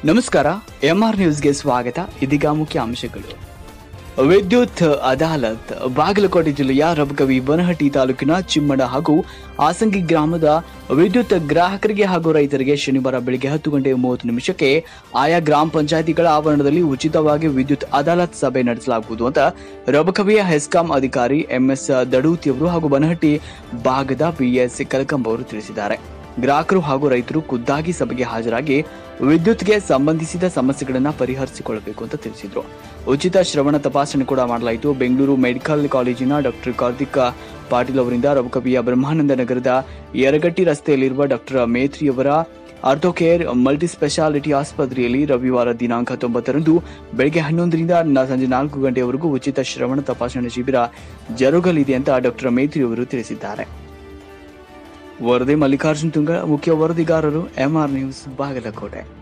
ನಮಸ್ಕಾರ, ಎಂಆರ್ ನ್ಯೂಸ್ಗೆ ಸ್ವಾಗತ. ಇದೀಗ ಮುಖ್ಯಾಂಶಗಳು. ವಿದ್ಯುತ್ ಅದಾಲತ್. ಬಾಗಲಕೋಟೆ ಜಿಲ್ಲೆಯ ರಬಕವಿ ಬನಹಟ್ಟಿ ತಾಲೂಕಿನ ಚಿಮ್ಮಡ ಹಾಗೂ ಆಸಂಗಿ ಗ್ರಾಮದ ವಿದ್ಯುತ್ ಗ್ರಾಹಕರಿಗೆ ಹಾಗೂ ರೈತರಿಗೆ ಶನಿವಾರ ಬೆಳಗ್ಗೆ 10:30 ಆಯಾ ಗ್ರಾಮ ಪಂಚಾಯಿತಿಗಳ ಆವರಣದಲ್ಲಿ ಉಚಿತವಾಗಿ ವಿದ್ಯುತ್ ಅದಾಲತ್ ಸಭೆ ನಡೆಸಲಾಗುವುದು ಅಂತ ರಬಕವಿಯ ಹೆಸ್ಕಾಂ ಅಧಿಕಾರಿ ಎಂಎಸ್ ದಡೂತಿಯವರು ಹಾಗೂ ಬನಹಟ್ಟಿ ಭಾಗದ ಪಿಎಸ್ ಕಲಕಂಬ ಅವರು ತಿಳಿಸಿದ್ದಾರೆ. ಗ್ರಾಹಕರು ಹಾಗೂ ರೈತರು ಖುದ್ದಾಗಿ ಸಭೆಗೆ ಹಾಜರಾಗಿ ವಿದ್ಯುತ್ಗೆ ಸಂಬಂಧಿಸಿದ ಸಮಸ್ಯೆಗಳನ್ನು ಪರಿಹರಿಸಿಕೊಳ್ಳಬೇಕು ಅಂತ ತಿಳಿಸಿದ್ರು. ಉಚಿತ ಶ್ರವಣ ತಪಾಸಣೆ ಕೂಡ ಮಾಡಲಾಯಿತು. ಬೆಂಗಳೂರು ಮೆಡಿಕಲ್ ಕಾಲೇಜಿನ ಡಾಕ್ಟರ್ ಕಾರ್ತಿಕ್ ಪಾಟೀಲ್ ಅವರಿಂದ ರಬಕವಿಯ ಬ್ರಹ್ಮಾನಂದ ನಗರದ ಯರಗಟ್ಟಿ ರಸ್ತೆಯಲ್ಲಿರುವ ಡಾಕ್ಟರ್ ಮೇತ್ರಿಯವರ ಆರ್ಥೋಕೇರ್ ಮಲ್ಟಿ ಸ್ಪೆಷಾಲಿಟಿ ಆಸ್ಪತ್ರೆಯಲ್ಲಿ ರವಿವಾರ ದಿನಾಂಕ 9ರಂದು ಬೆಳಗ್ಗೆ 11ರಿಂದ ಸಂಜೆ 4 ಗಂಟೆಯವರೆಗೂ ಉಚಿತ ಶ್ರವಣ ತಪಾಸಣೆ ಶಿಬಿರ ಜರುಗಲಿದೆ ಅಂತ ಡಾಕ್ಟರ್ ಮೇತ್ರಿಯವರು ತಿಳಿಸಿದ್ದಾರೆ. ವರದಿ ಮಲ್ಲಿಕಾರ್ಜುನ್ ತುಂಗ, ಮುಖ್ಯ ವರದಿಗಾರರು, ಎಂಆರ್ ನ್ಯೂಸ್, ಬಾಗಲಕೋಟೆ.